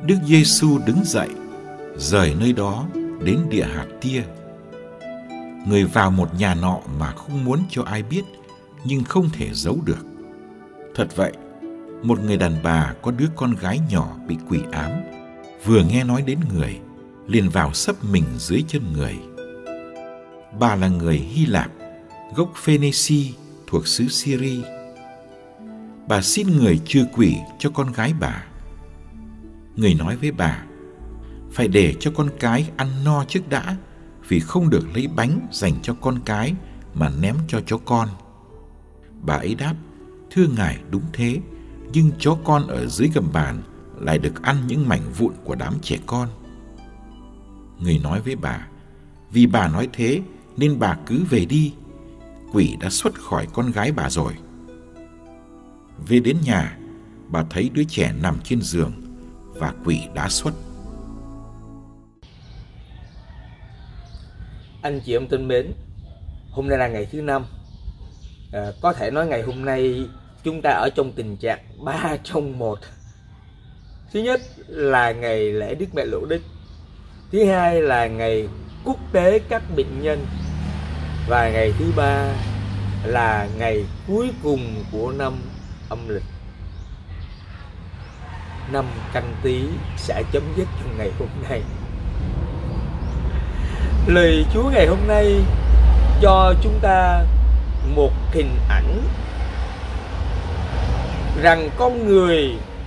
Đức Giêsu đứng dậy, rời nơi đó đến địa hạt Tia. Người vào một nhà nọ mà không muốn cho ai biết, nhưng không thể giấu được. Thật vậy, một người đàn bà có đứa con gái nhỏ bị quỷ ám, vừa nghe nói đến người, liền vào xấp mình dưới chân người. Bà là người Hy Lạp, gốc Phoenici thuộc xứ Syria. Bà xin người trừ quỷ cho con gái bà. Người nói với bà, phải để cho con cái ăn no trước đã, vì không được lấy bánh dành cho con cái mà ném cho chó con. Bà ấy đáp, thưa ngài, đúng thế, nhưng chó con ở dưới gầm bàn lại được ăn những mảnh vụn của đám trẻ con. Người nói với bà, vì bà nói thế nên bà cứ về đi, quỷ đã xuất khỏi con gái bà rồi. Về đến nhà, bà thấy đứa trẻ nằm trên giường và quỷ đã xuất. Anh chị em thân mến, hôm nay là ngày thứ 5. Có thể nói ngày hôm nay chúng ta ở trong tình trạng 3 trong 1. Thứ nhất là ngày lễ Đức Mẹ Lộ Đích. Thứ hai là ngày quốc tế các bệnh nhân. Và ngày thứ ba là ngày cuối cùng của năm âm lịch. Năm Canh Tý sẽ chấm dứt trong ngày hôm nay. Lời Chúa ngày hôm nay cho chúng ta một hình ảnh rằng con người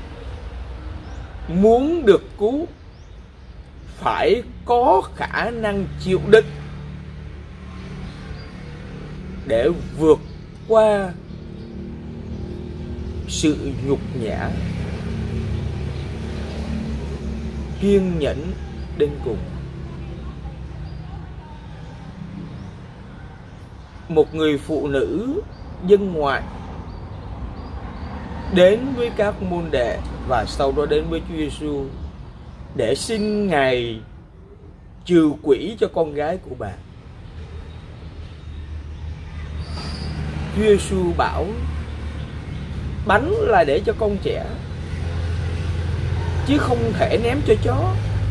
muốn được cứu phải có khả năng chịu đựng để vượt qua sự nhục nhã, kiên nhẫn đến cùng. Một người phụ nữ dân ngoại đến với các môn đệ và sau đó đến với Chúa Giêsu để xin Ngài trừ quỷ cho con gái của bà. Chúa Giêsu bảo bánh là để cho con trẻ, chứ không thể ném cho chó.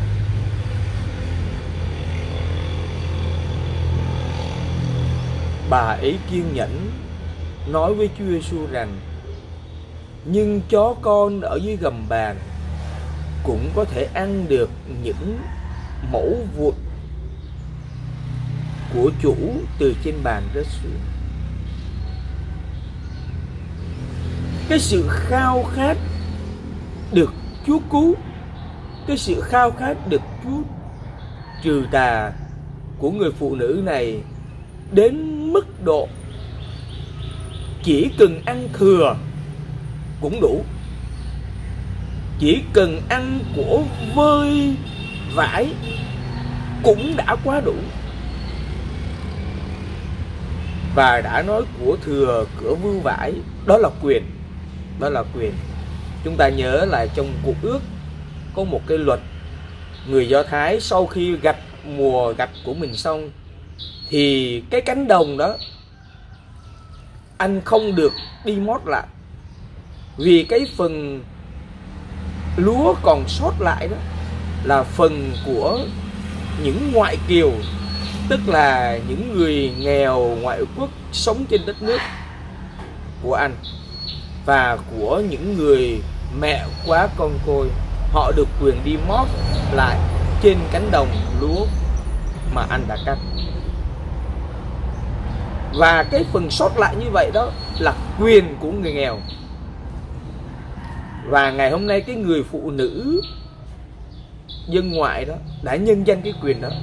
Bà ấy kiên nhẫn nói với Chúa Giêsu rằng, nhưng chó con ở dưới gầm bàn cũng có thể ăn được những mẩu vụn của chủ từ trên bàn rớt xuống. Cái sự khao khát được Chúa cứu, cái sự khao khát được Chúa trừ tà của người phụ nữ này đến mức độ chỉ cần ăn thừa cũng đủ, chỉ cần ăn của vơi vải cũng đã quá đủ. Và đã nói của thừa cửa vưu vải, đó là quyền, đó là quyền. Chúng ta nhớ là trong Cựu Ước có một cái luật, người Do Thái sau khi gặt mùa gặt của mình xong thì cái cánh đồng đó anh không được đi mót lại, vì cái phần lúa còn sót lại đó là phần của những ngoại kiều, tức là những người nghèo ngoại quốc sống trên đất nước của anh và của những người mẹ quá con côi. Họ được quyền đi mót lại trên cánh đồng lúa mà anh đã cắt. Và cái phần sót lại như vậy đó là quyền của người nghèo. Và ngày hôm nay cái người phụ nữ dân ngoại đó đã nhân danh cái quyền đó.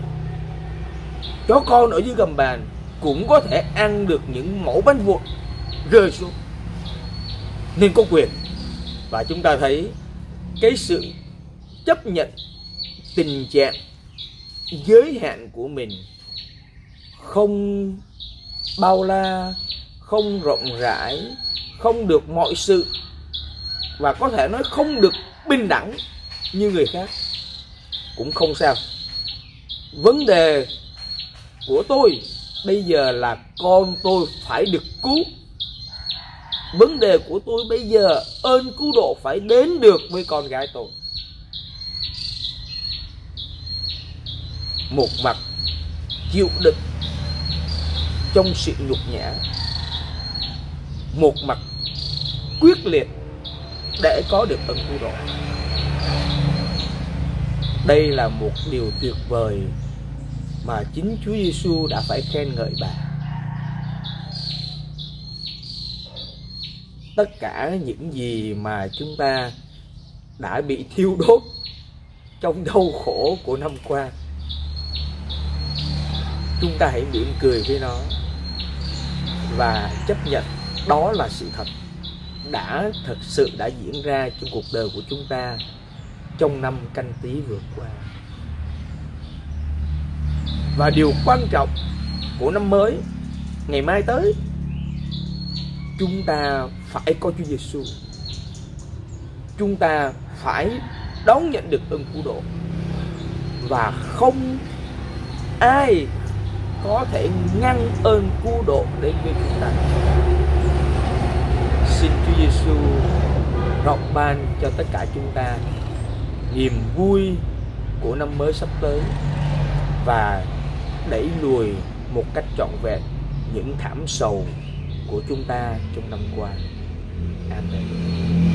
Chó con ở dưới gầm bàn cũng có thể ăn được những mẩu bánh vụn rơi xuống, nên có quyền. Và chúng ta thấy cái sự chấp nhận tình trạng giới hạn của mình, không bao la, không rộng rãi, không được mọi sự, và có thể nói không được bình đẳng như người khác, cũng không sao. Vấn đề của tôi bây giờ là con tôi phải được cứu. Vấn đề của tôi bây giờ ơn cứu độ phải đến được với con gái tôi. một mặt chịu đựng trong sự nhục nhã, một mặt quyết liệt để có được ơn cứu độ. Đây là một điều tuyệt vời mà chính Chúa Giêsu đã phải khen ngợi bà. Tất cả những gì mà chúng ta đã bị thiêu đốt trong đau khổ của năm qua, chúng ta hãy mỉm cười với nó và chấp nhận đó là sự thật thật sự đã diễn ra trong cuộc đời của chúng ta trong năm Canh Tý vừa qua. Và điều quan trọng của năm mới ngày mai tới, chúng ta phải có Chúa Giêsu. Chúng ta phải đón nhận được ơn cứu độ, và không ai có thể ngăn ơn cứu độ đến với chúng ta. Xin Chúa Giêsu rộng ban cho tất cả chúng ta niềm vui của năm mới sắp tới, và đẩy lùi một cách trọn vẹn những thảm sầu của chúng ta trong năm qua. Amen.